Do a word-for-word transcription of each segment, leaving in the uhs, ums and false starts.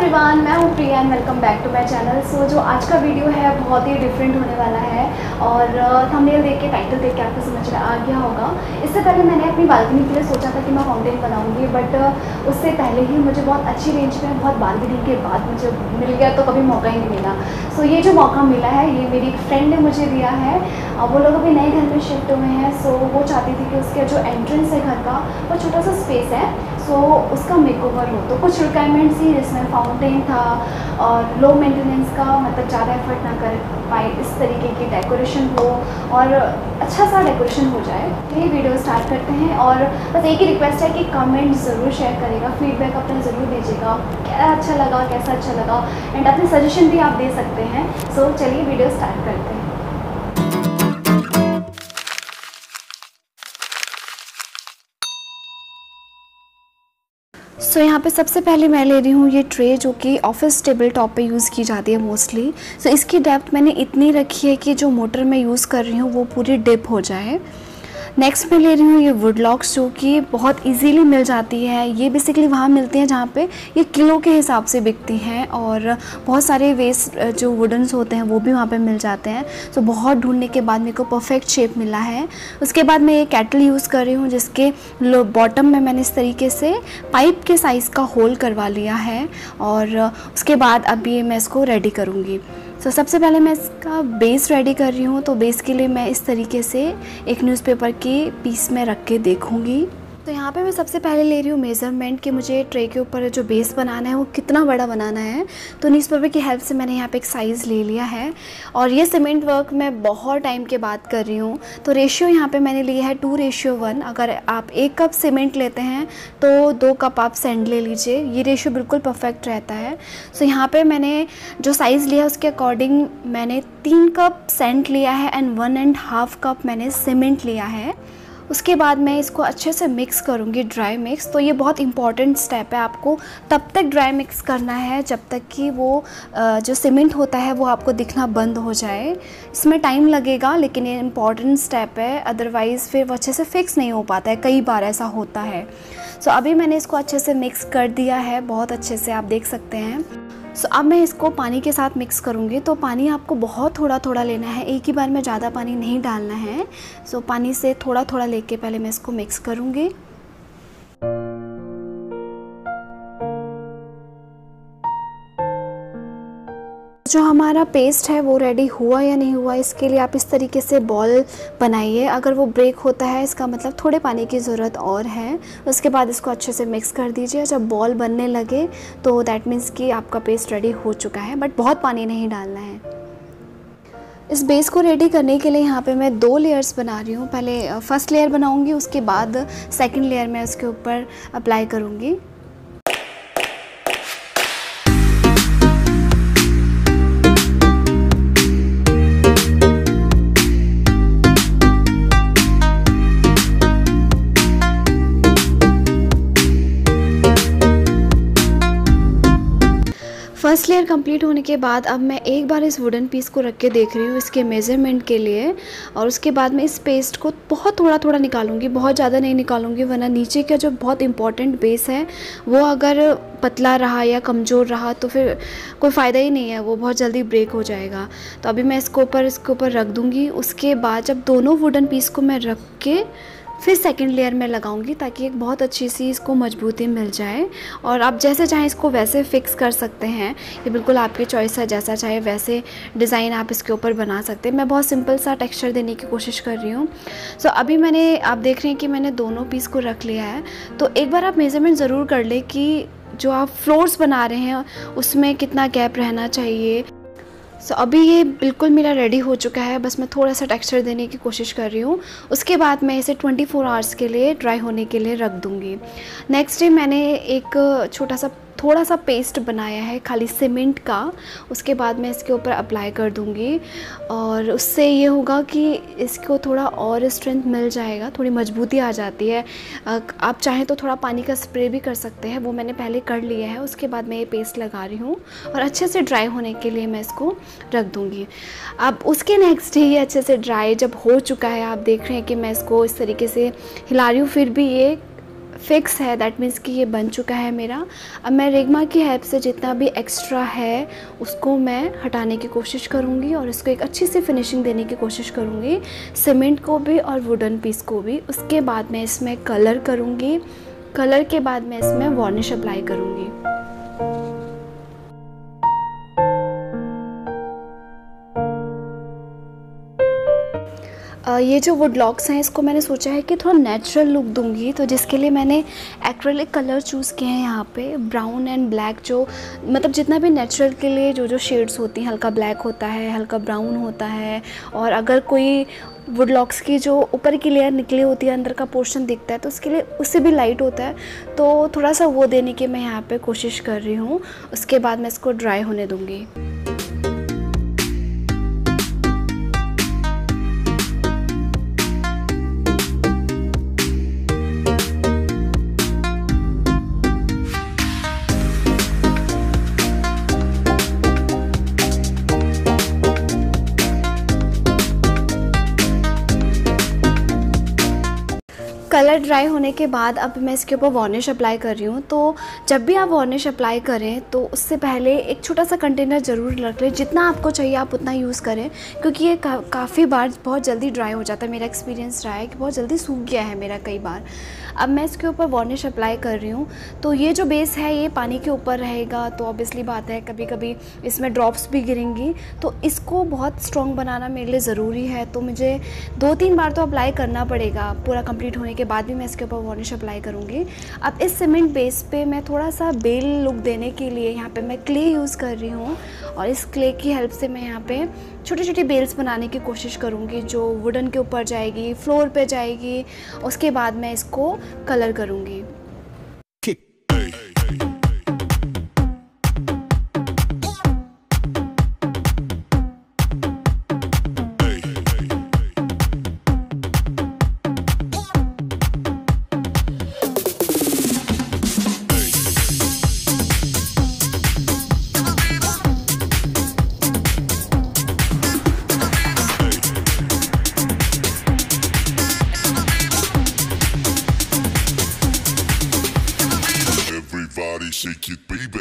Everyone, मैं हूँ Priya and welcome back to my channel. So जो आज का वीडियो है बहुत ही डिफरेंट होने वाला है और थंबनेल देख के, टाइटल देख के आपको समझ में आ गया होगा। इससे पहले मैंने अपनी बालकनी के लिए सोचा था कि मैं फाउंटेन बनाऊंगी, बट उससे पहले ही मुझे बहुत अच्छी रेंज में, बहुत बालकनी के बाद मुझे मिल गया, तो कभी मौका ही नहीं मिला। सो ये जो मौका मिला है ये मेरी एक फ्रेंड ने मुझे दिया है। वो लोग अभी नए घर में शिफ्ट हुए हैं, सो वो चाहती थी कि उसका जो एंट्रेंस है घर का, वो छोटा सा स्पेस है, सो उसका मेकओवर हो। तो कुछ रिक्वायरमेंट्स ही, जिसमें फाउंटेन था और लो मेंटेनेंस का, मतलब ज़्यादा एफर्ट ना कर पाए इस तरीके की डेकोरेशन हो और अच्छा सा डेकोरेशन हो जाए। ये वीडियो स्टार्ट करते हैं और बस एक ही रिक्वेस्ट है कि कमेंट ज़रूर शेयर करेगा, फीडबैक अपना ज़रूर दीजिएगा, क्या अच्छा लगा, कैसा अच्छा लगा, एंड अपने सजेशन भी आप दे सकते हैं। सो चलिए वीडियो स्टार्ट करते हैं। सो so, यहाँ पे सबसे पहले मैं ले रही हूँ ये ट्रे, जो कि ऑफिस टेबल टॉप पे यूज़ की जाती है मोस्टली। सो so, इसकी डेप्थ मैंने इतनी रखी है कि जो मोटर मैं यूज़ कर रही हूँ वो पूरी डिप हो जाए। नेक्स्ट मैं ले रही हूँ ये वुड लॉक्स, जो कि बहुत इजीली मिल जाती है। ये बेसिकली वहाँ मिलती हैं जहाँ पे ये किलो के हिसाब से बिकती हैं, और बहुत सारे वेस्ट जो वुडन्स होते हैं वो भी वहाँ पे मिल जाते हैं। सो बहुत ढूंढने के बाद मेरे को परफेक्ट शेप मिला है। उसके बाद मैं ये कैटल यूज़ कर रही हूँ, जिसके लो बॉटम में मैंने इस तरीके से पाइप के साइज़ का होल करवा लिया है, और उसके बाद अब ये मैं इसको रेडी करूँगी। सो so, सबसे पहले मैं इसका बेस रेडी कर रही हूँ। तो बेस के लिए मैं इस तरीके से एक न्यूज़पेपर के पीस में रख के देखूँगी। तो यहाँ पे मैं सबसे पहले ले रही हूँ मेज़रमेंट कि मुझे ट्रे के ऊपर जो बेस बनाना है वो कितना बड़ा बनाना है। तो न्यूज़पेपर की हेल्प से मैंने यहाँ पे एक साइज़ ले लिया है, और ये सीमेंट वर्क मैं बहुत टाइम के बाद कर रही हूँ। तो रेशियो यहाँ पे मैंने लिया है टू रेशियो वन। अगर आप एक कप सीमेंट लेते हैं तो दो कप आप सैंड ले लीजिए, ये रेशियो बिल्कुल परफेक्ट रहता है। सो यहाँ पर मैंने जो साइज़ लिया उसके अकॉर्डिंग मैंने तीन कप सैंड लिया है and one and half cup मैंने सीमेंट लिया है। उसके बाद मैं इसको अच्छे से मिक्स करूँगी, ड्राई मिक्स। तो ये बहुत इंपॉर्टेंट स्टेप है, आपको तब तक ड्राई मिक्स करना है जब तक कि वो जो सीमेंट होता है वो आपको दिखना बंद हो जाए। इसमें टाइम लगेगा, लेकिन ये इंपॉर्टेंट स्टेप है, अदरवाइज़ फिर वो अच्छे से फिक्स नहीं हो पाता है, कई बार ऐसा होता है। सो अभी मैंने इसको अच्छे से मिक्स कर दिया है, बहुत अच्छे से आप देख सकते हैं। सो so, अब मैं इसको पानी के साथ मिक्स करूँगी। तो पानी आपको बहुत थोड़ा थोड़ा लेना है, एक ही बार में ज़्यादा पानी नहीं डालना है। सो so, पानी से थोड़ा थोड़ा लेके पहले मैं इसको मिक्स करूँगी। जो हमारा पेस्ट है वो रेडी हुआ या नहीं हुआ, इसके लिए आप इस तरीके से बॉल बनाइए। अगर वो ब्रेक होता है इसका मतलब थोड़े पानी की ज़रूरत और है। उसके बाद इसको अच्छे से मिक्स कर दीजिए। जब बॉल बनने लगे तो दैट मीन्स कि आपका पेस्ट रेडी हो चुका है, बट बहुत पानी नहीं डालना है। इस बेस को रेडी करने के लिए यहाँ पे मैं दो लेयर्स बना रही हूँ। पहले फर्स्ट लेयर बनाऊँगी, उसके बाद सेकेंड लेयर मैं उसके ऊपर अप्लाई करूँगी। फर्स्ट लेयर कंप्लीट होने के बाद अब मैं एक बार इस वुडन पीस को रख के देख रही हूँ इसके मेज़रमेंट के लिए, और उसके बाद मैं इस पेस्ट को बहुत थोड़ा थोड़ा निकालूंगी, बहुत ज़्यादा नहीं निकालूंगी, वरना नीचे का जो बहुत इंपॉर्टेंट बेस है वो अगर पतला रहा या कमज़ोर रहा तो फिर कोई फ़ायदा ही नहीं है, वो बहुत जल्दी ब्रेक हो जाएगा। तो अभी मैं इसके ऊपर इसके ऊपर रख दूँगी। उसके बाद जब दोनों वुडन पीस को मैं रख के फिर सेकंड लेयर में लगाऊंगी, ताकि एक बहुत अच्छी सी इसको मजबूती मिल जाए। और आप जैसे चाहें इसको वैसे फिक्स कर सकते हैं, ये बिल्कुल आपकी चॉइस है, जैसा चाहे वैसे डिज़ाइन आप इसके ऊपर बना सकते हैं। मैं बहुत सिंपल सा टेक्सचर देने की कोशिश कर रही हूँ। सो अभी मैंने, आप देख रहे हैं कि मैंने दोनों पीस को रख लिया है। तो एक बार आप मेज़रमेंट ज़रूर कर लें कि जो आप फ्लोर्स बना रहे हैं उसमें कितना गैप रहना चाहिए। सो so, अभी ये बिल्कुल मेरा रेडी हो चुका है, बस मैं थोड़ा सा टेक्सचर देने की कोशिश कर रही हूँ। उसके बाद मैं इसे चौबीस आवर्स के लिए ड्राई होने के लिए रख दूँगी। नेक्स्ट डे मैंने एक छोटा सा थोड़ा सा पेस्ट बनाया है खाली सीमेंट का, उसके बाद मैं इसके ऊपर अप्लाई कर दूँगी, और उससे ये होगा कि इसको थोड़ा और स्ट्रेंथ मिल जाएगा, थोड़ी मजबूती आ जाती है। आप चाहें तो थोड़ा पानी का स्प्रे भी कर सकते हैं, वो मैंने पहले कर लिया है। उसके बाद मैं ये पेस्ट लगा रही हूँ और अच्छे से ड्राई होने के लिए मैं इसको रख दूँगी। अब उसके नेक्स्ट डे ये अच्छे से ड्राई जब हो चुका है, आप देख रहे हैं कि मैं इसको इस तरीके से हिला रही हूँ, फिर भी ये फिक्स है, दैट मीन्स कि ये बन चुका है मेरा। अब मैं रेगमा की हेल्प से जितना भी एक्स्ट्रा है उसको मैं हटाने की कोशिश करूँगी और इसको एक अच्छी सी फिनिशिंग देने की कोशिश करूँगी, सीमेंट को भी और वुडन पीस को भी। उसके बाद मैं इसमें कलर करूँगी, कलर के बाद मैं इसमें वार्निश अप्लाई करूँगी। ये जो वुड लॉक्स हैं इसको मैंने सोचा है कि थोड़ा नेचुरल लुक दूंगी, तो जिसके लिए मैंने एक्रेलिक कलर चूज़ किए हैं यहाँ पे, ब्राउन एंड ब्लैक। जो मतलब जितना भी नेचुरल के लिए जो जो शेड्स होती हैं, हल्का ब्लैक होता है, हल्का ब्राउन होता है, और अगर कोई वुड लॉक्स की जो ऊपर की लेयर निकली होती है, अंदर का पोर्शन दिखता है, तो उसके लिए उससे भी लाइट होता है, तो थोड़ा सा वो देने की मैं यहाँ पे कोशिश कर रही हूँ। उसके बाद मैं इसको ड्राई होने दूँगी। कलर ड्राई होने के बाद अब मैं इसके ऊपर वार्निश अप्लाई कर रही हूँ। तो जब भी आप वार्निश अप्लाई करें तो उससे पहले एक छोटा सा कंटेनर ज़रूर रख लें, जितना आपको चाहिए आप उतना यूज़ करें, क्योंकि ये का, काफ़ी बार बहुत जल्दी ड्राई हो जाता है। मेरा एक्सपीरियंस रहा है कि बहुत जल्दी सूख गया है मेरा कई बार। अब मैं इसके ऊपर वार्निश अप्लाई कर रही हूँ। तो ये जो बेस है ये पानी के ऊपर रहेगा, तो ऑब्वियसली बात है कभी कभी इसमें ड्रॉप्स भी गिरेंगी, तो इसको बहुत स्ट्रॉन्ग बनाना मेरे लिए ज़रूरी है। तो मुझे दो तीन बार तो अप्लाई करना पड़ेगा। पूरा कंप्लीट होने के बाद भी मैं इसके ऊपर वार्निश अप्लाई करूँगी। अब इस सीमेंट बेस पे मैं थोड़ा सा बेल लुक देने के लिए यहाँ पे मैं क्ले यूज़ कर रही हूँ, और इस क्ले की हेल्प से मैं यहाँ पे छोटी छोटी बेल्स बनाने की कोशिश करूँगी, जो वुडन के ऊपर जाएगी, फ्लोर पे जाएगी। उसके बाद मैं इसको कलर करूँगी। Everybody shake it, baby.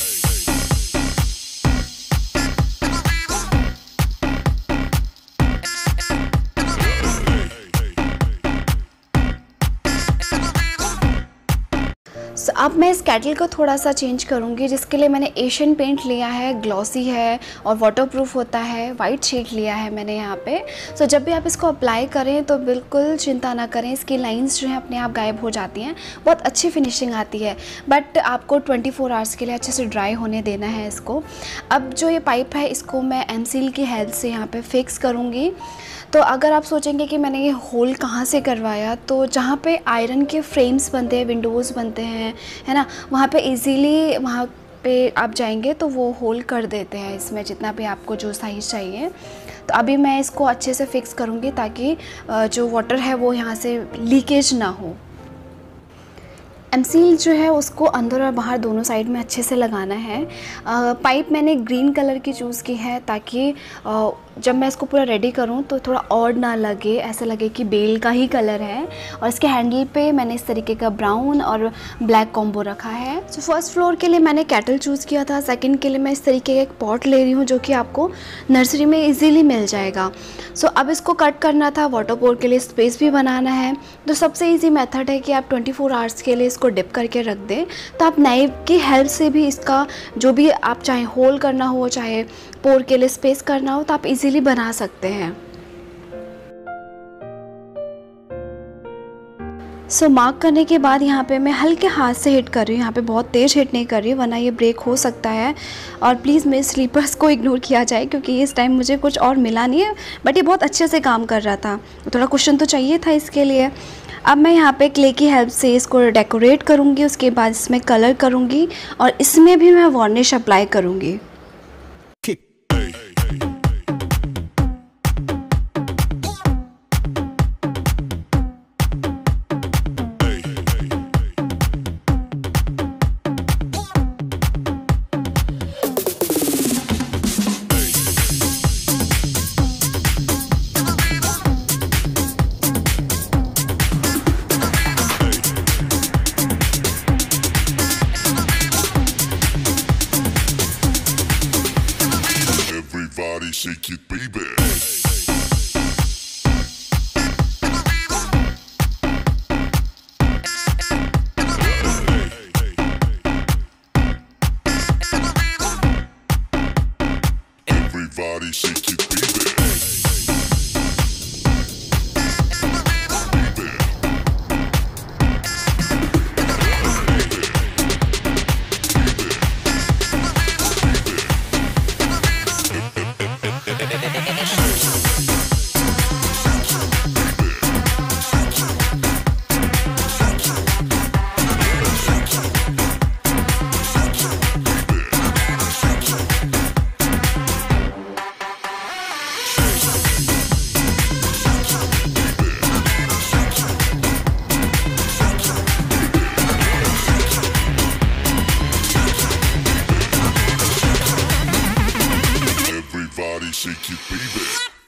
So, अब मैं इस कैटल को थोड़ा सा चेंज करूँगी, जिसके लिए मैंने एशियन पेंट लिया है, ग्लॉसी है और वाटरप्रूफ होता है, वाइट शेड लिया है मैंने यहाँ पे। सो so, जब भी आप इसको अप्लाई करें तो बिल्कुल चिंता ना करें, इसकी लाइंस जो हैं अपने आप गायब हो जाती हैं, बहुत अच्छी फिनिशिंग आती है। बट आपको ट्वेंटी फोर आवर्स के लिए अच्छे से ड्राई होने देना है इसको। अब जो ये पाइप है इसको मैं एम सील की हेल्प से यहाँ पर फिक्स करूँगी। तो अगर आप सोचेंगे कि मैंने ये होल कहाँ से करवाया, तो जहाँ पे आयरन के फ्रेम्स बनते हैं, विंडोज़ बनते हैं, है ना, वहाँ पे इजीली वहाँ पे आप जाएंगे तो वो होल कर देते हैं इसमें, जितना भी आपको जो साइज़ चाहिए। तो अभी मैं इसको अच्छे से फिक्स करूँगी ताकि जो वाटर है वो यहाँ से लीकेज ना हो। एमसील जो है उसको अंदर और बाहर दोनों साइड में अच्छे से लगाना है। आ, पाइप मैंने ग्रीन कलर की चूज़ की है ताकि आ, जब मैं इसको पूरा रेडी करूं तो थोड़ा ऑड ना लगे, ऐसा लगे कि बेल का ही कलर है। और इसके हैंडल पे मैंने इस तरीके का ब्राउन और ब्लैक कॉम्बो रखा है। सो फर्स्ट फ्लोर के लिए मैंने कैटल चूज़ किया था, सेकंड के लिए मैं इस तरीके का एक पॉट ले रही हूँ जो कि आपको नर्सरी में इजीली मिल जाएगा। सो अब इसको कट करना था, वाटर पोर के लिए स्पेस भी बनाना है। तो सबसे ईजी मेथड है कि आप ट्वेंटी फोर आवर्स के लिए इसको डिप करके रख दें, तो आप नाइफ की हेल्प से भी इसका जो भी आप चाहे होल करना हो, चाहे पोर के लिए स्पेस करना हो, तो आप इजीली बना सकते हैं। सो so, मार्क करने के बाद यहाँ पे मैं हल्के हाथ से हिट कर रही हूँ, यहाँ पे बहुत तेज़ हिट नहीं कर रही हूँ वरना ये ब्रेक हो सकता है। और प्लीज़ मेरे स्लीपर्स को इग्नोर किया जाए क्योंकि इस टाइम मुझे कुछ और मिला नहीं है, बट ये बहुत अच्छे से काम कर रहा था, थोड़ा कुशन तो चाहिए था इसके लिए। अब मैं यहाँ पे क्ले की हेल्प से इसको डेकोरेट करूँगी, उसके बाद इसमें कलर करूँगी और इसमें भी मैं वार्निश अप्लाई करूँगी। shake it, baby. Everybody shake it, baby. Everybody shake it, baby.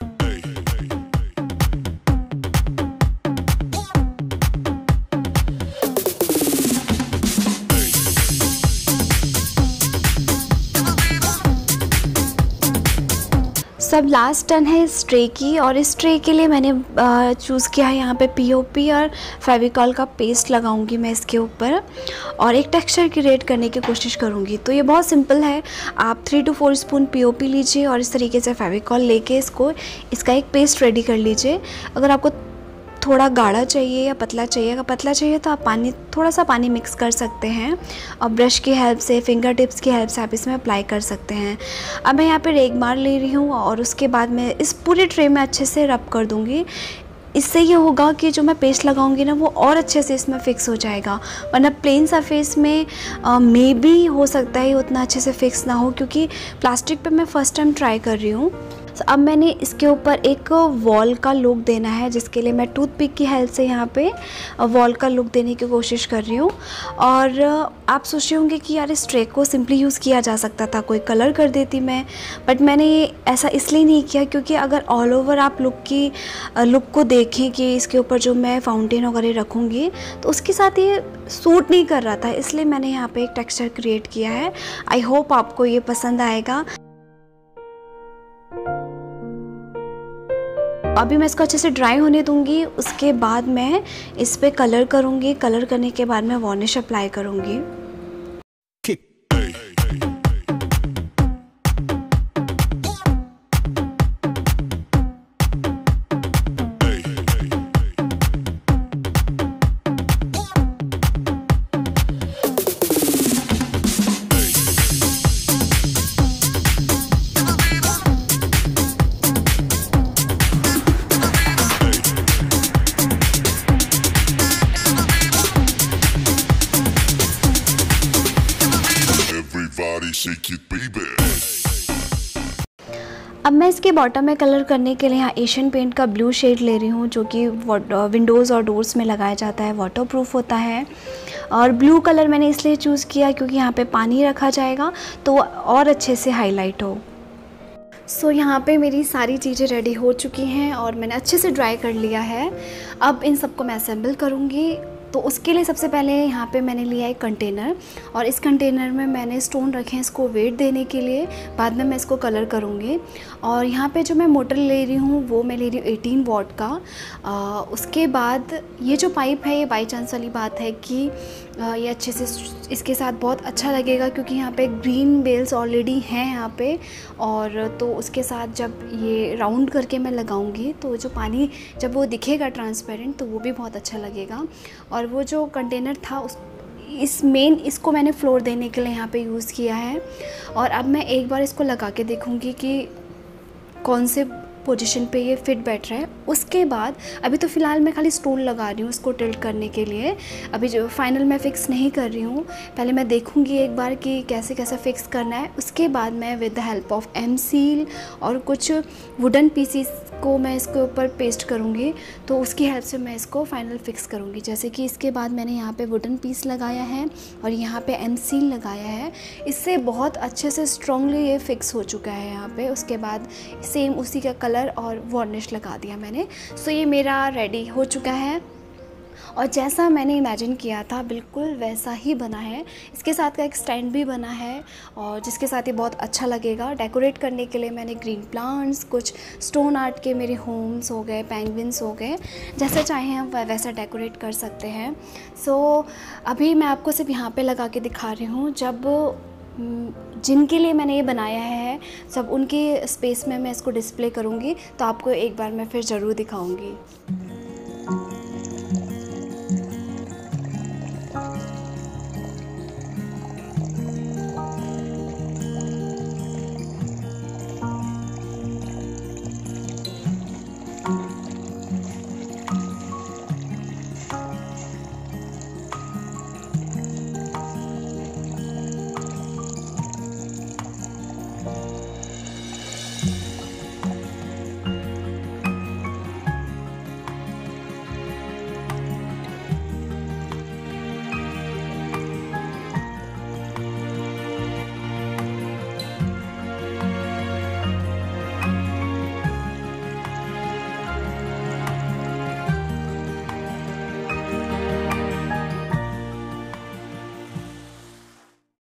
सब लास्ट टर्न है इस ट्रे की, और इस ट्रे के लिए मैंने चूज़ किया है यहाँ पे पीओपी और फेविकॉल का पेस्ट लगाऊंगी मैं इसके ऊपर, और एक टेक्सचर क्रिएट करने की कोशिश करूँगी। तो ये बहुत सिंपल है, आप three two four spoon POP लीजिए और इस तरीके से फेविकॉल लेके इसको इसका एक पेस्ट रेडी कर लीजिए। अगर आपको थोड़ा गाढ़ा चाहिए या पतला चाहिए, अगर पतला चाहिए तो आप पानी थोड़ा सा पानी मिक्स कर सकते हैं और ब्रश की हेल्प से, फिंगर टिप्स की हेल्प से आप इसमें अप्लाई कर सकते हैं। अब मैं यहाँ पे रेग मार ले रही हूँ और उसके बाद मैं इस पूरे ट्रे में अच्छे से रब कर दूँगी। इससे ये होगा कि जो मैं पेस्ट लगाऊंगी ना वो और अच्छे से इसमें फ़िक्स हो जाएगा, वरना प्लेन सरफेस में मे बी हो सकता है उतना अच्छे से फ़िक्स ना हो, क्योंकि प्लास्टिक पे मैं फ़र्स्ट टाइम ट्राई कर रही हूँ। तो अब मैंने इसके ऊपर एक वॉल का लुक देना है, जिसके लिए मैं टूथपिक की हेल्प से यहाँ पे वॉल का लुक देने की कोशिश कर रही हूँ। और आप सोच रहे होंगे कि यार इस ट्रे को सिंपली यूज़ किया जा सकता था, कोई कलर कर देती मैं, बट मैंने ये ऐसा इसलिए नहीं किया क्योंकि अगर ऑल ओवर आप लुक की लुक को देखें कि इसके ऊपर जो मैं फाउंटेन वगैरह रखूँगी तो उसके साथ ये सूट नहीं कर रहा था, इसलिए मैंने यहाँ पे एक टेक्सचर क्रिएट किया है। आई होप आपको ये पसंद आएगा। अभी मैं इसको अच्छे से ड्राई होने दूंगी, उसके बाद मैं इस पे कलर करूंगी। कलर करने के बाद मैं वार्निश अप्लाई करूंगी। Shake it, baby. अब मैं इसके बॉटम में कलर करने के लिए यहाँ एशियन पेंट का ब्लू शेड ले रही हूँ, जो कि विंडोज़ और डोर्स में लगाया जाता है, वाटरप्रूफ होता है। और ब्लू कलर मैंने इसलिए चूज़ किया क्योंकि यहाँ पे पानी रखा जाएगा तो और अच्छे से हाईलाइट हो। सो so, यहाँ पे मेरी सारी चीज़ें रेडी हो चुकी हैं और मैंने अच्छे से ड्राई कर लिया है। अब इन सबको मैं असेंबल करूँगी। तो उसके लिए सबसे पहले यहाँ पे मैंने लिया एक कंटेनर, और इस कंटेनर में मैंने स्टोन रखे हैं इसको वेट देने के लिए। बाद में मैं इसको कलर करूँगी। और यहाँ पे जो मैं मोटर ले रही हूँ वो मैं ले रही हूँ एटीन वॉट का। आ, उसके बाद ये जो पाइप है, ये बाई चांस वाली बात है कि आ, ये अच्छे से इसके साथ बहुत अच्छा लगेगा, क्योंकि यहाँ पे ग्रीन बेल्स ऑलरेडी हैं यहाँ पे। और तो उसके साथ जब ये राउंड करके मैं लगाऊंगी तो जो पानी जब वो दिखेगा ट्रांसपेरेंट तो वो भी बहुत अच्छा लगेगा। और वो जो कंटेनर था उस इस मेन इसको मैंने फ्लोर देने के लिए यहाँ पे यूज़ किया है। और अब मैं एक बार इसको लगा के देखूँगी कि कौन से पोजीशन पे ये फिट बैठ रहा है। उसके बाद अभी तो फ़िलहाल मैं खाली स्टोन लगा रही हूँ इसको टिल्ट करने के लिए, अभी जो फाइनल मैं फ़िक्स नहीं कर रही हूँ। पहले मैं देखूँगी एक बार कि कैसे कैसे फ़िक्स करना है। उसके बाद मैं with the help of M seal और कुछ वुडन पीसीस को मैं इसके ऊपर पेस्ट करूँगी, तो उसकी हेल्प से मैं इसको फाइनल फ़िक्स करूँगी। जैसे कि इसके बाद मैंने यहाँ पे वुडन पीस लगाया है और यहाँ पे एम सील लगाया है, इससे बहुत अच्छे से स्ट्रॉन्गली ये फ़िक्स हो चुका है यहाँ पे। उसके बाद सेम उसी का कलर और वार्निश लगा दिया मैंने। सो ये मेरा रेडी हो चुका है। और जैसा मैंने इमेजिन किया था बिल्कुल वैसा ही बना है। इसके साथ का एक स्टैंड भी बना है और जिसके साथ ये बहुत अच्छा लगेगा। डेकोरेट करने के लिए मैंने ग्रीन प्लांट्स, कुछ स्टोन आर्ट के मेरे होम्स हो गए, पेंगुइन्स हो गए, जैसा चाहें हम वैसा डेकोरेट कर सकते हैं। सो so, अभी मैं आपको सिर्फ यहाँ पे लगा के दिखा रही हूँ। जब जिनके लिए मैंने ये बनाया है सब उनके स्पेस में मैं इसको डिस्प्ले करूँगी तो आपको एक बार मैं फिर ज़रूर दिखाऊँगी।